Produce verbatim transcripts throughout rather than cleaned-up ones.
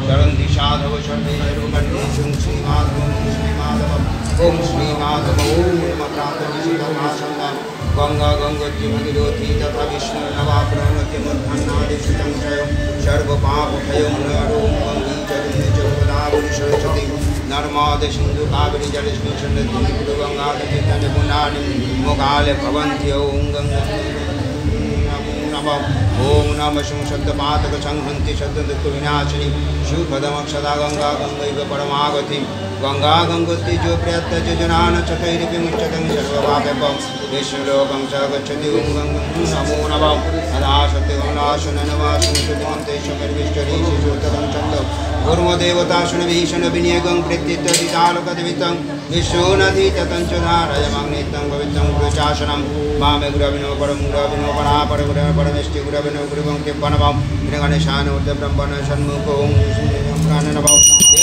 चरन्ति साधव सर्वे सर्वकर्णेषु श्रीमाधवं श्रीमाधवम् ओम श्रीमाधव ओम नमः प्रातःविशुद्धमासन्दं गंगा गंगोत्री भगीरथी तथा विष्णु नवाप्रणोति मूर्धन्यादिशतं च सर्वपापभयं नरों गंगी चरणे चौपदावनि सरस्वती नर्मदे सिन्धु कावेरी जलेस्मिन् सन्निधिं कुरु गंगा तीर्थं पुण्यानि मोगाले भवन्ति ओम गंगा ओम नमः शिव शब्दपातक संहन्ति शब्ददुःख विनाशिनी शिवपदमक्षदा गंगा गंगैव परमागति गंगा गंगोत्री जो प्रयत्त योजनान चतुर्विमुच्यतं सर्वपापं विष्णुलोकं च गच्छति ओम गंगं नमो नमः अदा सत्यगुणाशन नमाशन सुमन्ते शमिर्विष्टरि शिशोतरं चन्द्र गुरुदेवताशन भीषण विनियगं प्रत्येतदितालकदितं विश्वनधिततं च धारयमग्नितं पवित्रं गुरुचासनं मामे गुरविनो परं गुरविनो परा पर परमेष्टि गुरविनो गुरुवं कृपणवं गणेशान उद्ध ब्रह्मण षण्मुखो प्राणनवं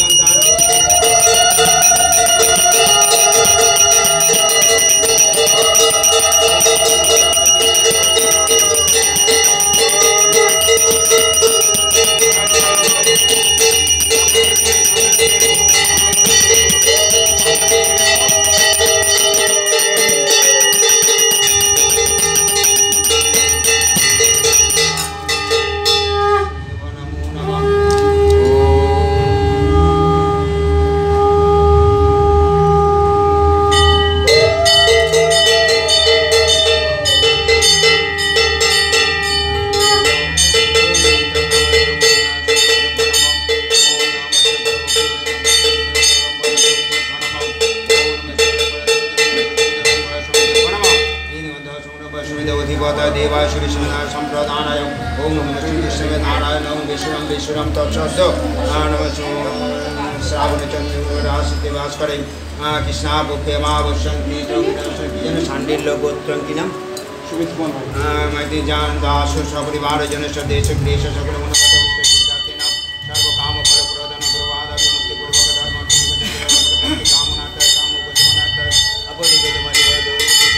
कृष्णा बुखे मावश्यं जन सांडिल्य गोत्रं किनम मैत्री जान दास सपरिवार जन देश क्लेश सकल मन सर्व काम फल प्रदन प्रवाद विमुक्ति पूर्वक धर्म कामनार्थ कामोपशमनार्थ अपरिगत मरिवद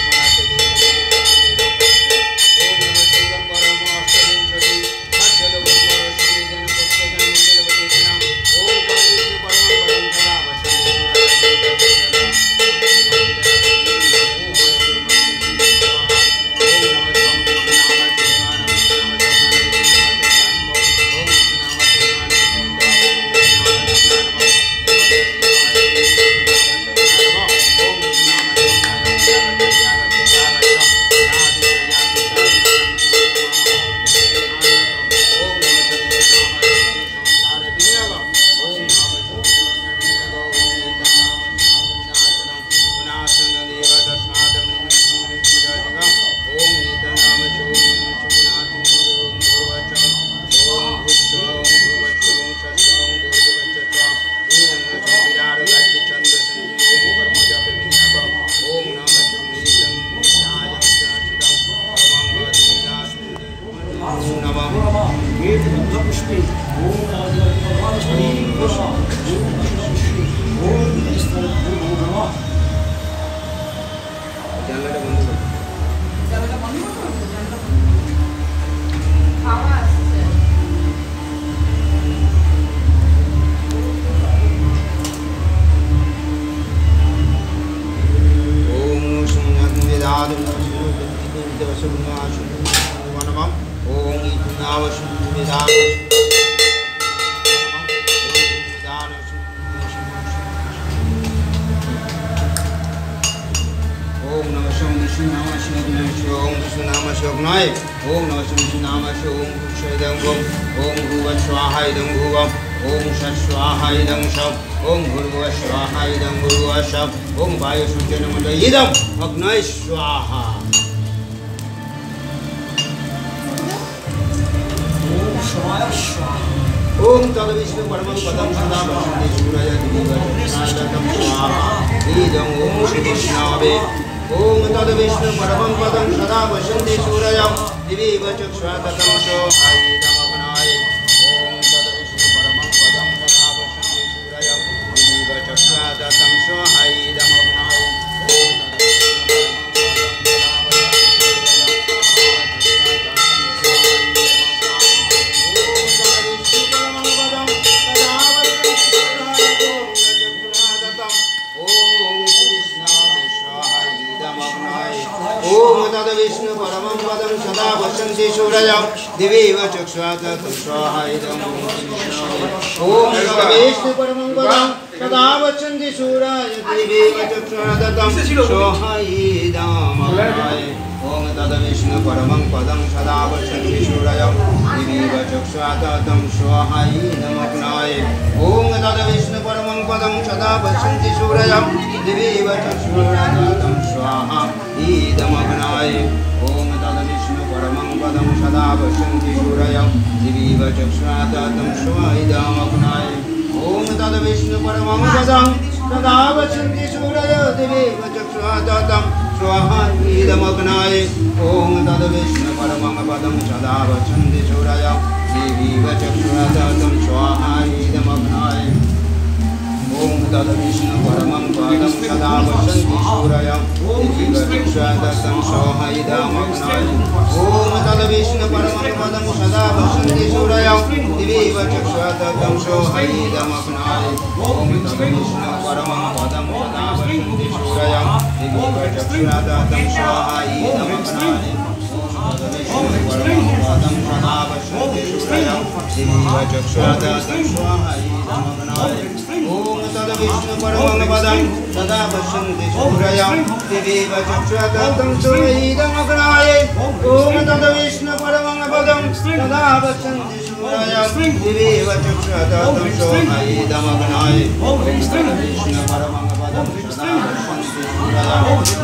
अग्नय स्वाहा ओम तद विष्णु परमं पदं सदा वसन्ते सूरय दिविवशनादतं स्वाहा इदं ओम श्री विष्णवे ओम तद विष्णु परमं पदं सदा वसन्ते सूरय दिविवशनादतं स्वाहा इदं अग्नय ओम तद विष्णु परमं पदं सदा वसन्ते सूरय दिविवशनादतं स्वाहा इदं अग्नय ओम वसन्ति सूरयं दिवीव चक्षुषादतं स्वाहा इदं ॐ तद्विष्णु परमं पदं सदा वसन्ति सूरय दिवीव चक्षुषादतं स्वाहा इदं ॐ तद्विष्णु परमं पदं सदा वसन्ति सूरयं दिवीव चक्षुषादतं स्वाहा इदं ॐ तद्विष्णु परमं पदं सदा वसन्ति सूरयं दिवीव चक्षुषादतं स्वाहा इदं ॐ तद्विष्णु परमं पदं सदा वसन्ति सूरयं दिवीव चक्षुषादतं स्वाहा इदं ॐ तद्विष्णु परमं पदं सदा वसन्ति सूरयं दिवीव चक्षुषादतं स्वाहा इदं ॐ तद्विष्णु परमं पदं सदा वसन्ति सूरयं दिवीव चक्षुषादतं स्वाहा इदं ॐ तद्विष्णु परमं पदं सदा वसन्ति सूरयं दिवीव चक्षुषादतं स्वाहा इदं ॐ तद्विष्णु परमं पदं सदा वसन्ति सूरयं दिवीव चक्षुषादतं स्वाहा इदं ॐ तद्विष्णु परमं पदं सदा वसन्ति सूरयं दिवीव चक्षुषादतं स्वाहा इदं तद्विष्णु परमं पदं सदा वसन्ति सूरयं दिवीव चक्षुषादतं स्वाहा इदं ॐ तद्विष्णु परमं पदं सदा वसन्ति सूरयं दिवीव चक्षुषादतं स्वाहा इदं ॐ तद्विष्णु परमं पदं सदा वसन्ति सूरयं दिवीव चक्षुषादतं स्वाहा इदं ॐ तद्विष्णु परमं पदं सदा वसन्ति सूरयं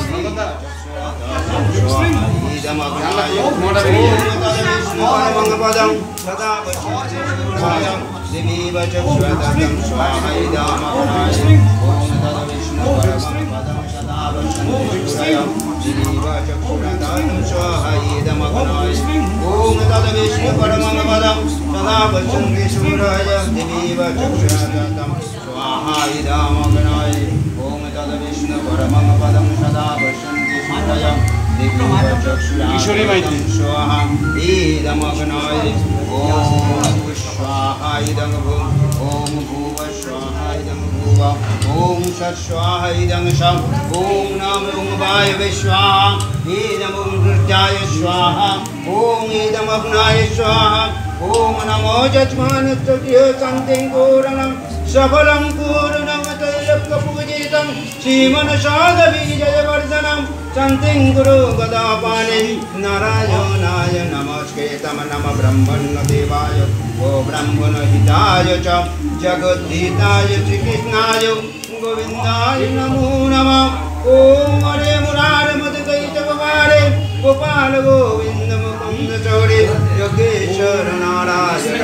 इदं तद्विष्णु परमं पदं सदा वसन्ति सूरयं दिवीव चक्षुषादतं स्वाहा इदं ॐ तद्विष्णु परमं पदं सदा वसन्ति सूरयं दिवीव चक्षुषादतं स्वाहा इदं ॐ तद्विष्णु परमं पदं सदा वसन्ति सूरयं दिवीव चक्षुषादतं स्वाहा इदं ॐ तद्विष्णु परमं पदं सदा वसन्ति सूरयं दिवीव चक्षुषादतं स्वाहा इदं ॐ स्वाहा इदं ॐ भूव स्वाहा इदं भूव ॐ सत् स्वाहा इदं सत् ॐ नमो वायवे स्वाहा इदं रुद्राय स्वाहा ॐ इदं अग्नाय स्वाहा ॐ नमो यजमानस्य शान्तिं पूर्णं सबलं पूर्णं तैलपूजितं श्रीमनसादबीजयवर्धनं शान्तिं गुरु गदापाणि नारायणाय नमस्कृतं नमः ब्रह्मण्यदेवाय ओ ब्रह्मणहिताय च जगद्धिताय श्रीकृष्णाय गोविन्दाय नमो नमः ॐ हरे मुरारे मधुकैटवहारे गोपाल गोविन्द मुकुन्द चौरे योगेश्वर नारायण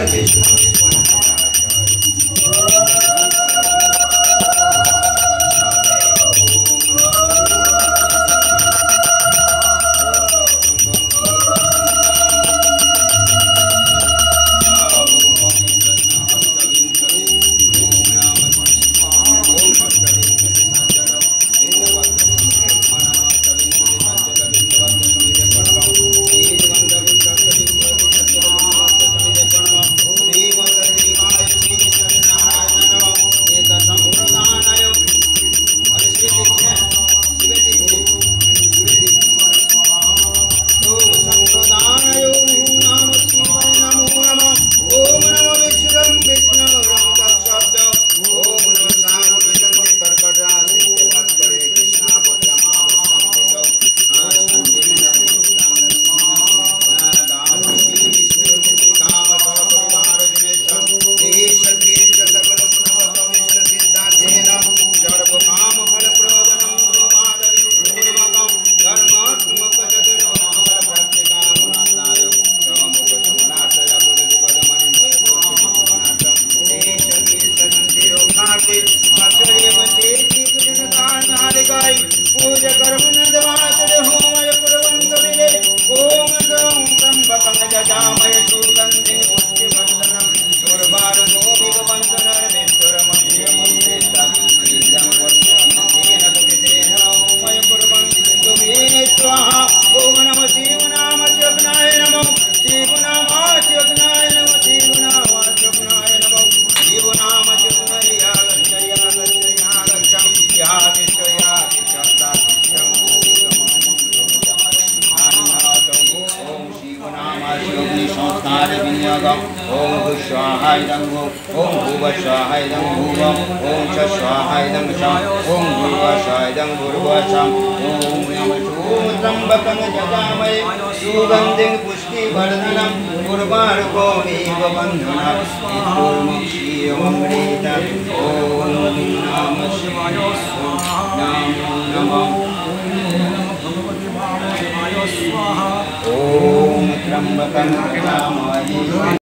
Dewa विनियोगम् ॐ भुस्वाहा इदं भू ॐ भुवस्वाहा इदं भुवम् ॐ च स्वाहा इदं शम् ॐ भुवस्वाहा इदं भुर्वशम् ॐ नमः त्र्यम्बकं यजामहे सुगन्धिं पुष्टिवर्धनम् उर्वारुकोमिव बन्धनम् मृत्युर्मुक्षीयममृतम् ॐ नमः शिवाय नमो नमः ॐ त्र्यम्बकं यजामहे